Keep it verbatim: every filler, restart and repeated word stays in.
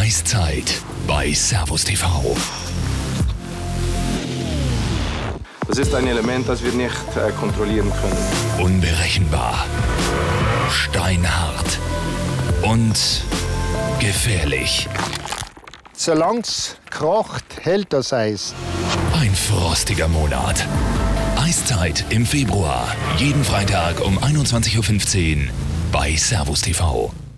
Eiszeit bei Servus T V. Das ist ein Element, das wir nicht äh, kontrollieren können. Unberechenbar, steinhart und gefährlich. Solange es kracht, hält das Eis. Ein frostiger Monat. Eiszeit im Februar. Jeden Freitag um einundzwanzig Uhr fünfzehn bei Servus T V.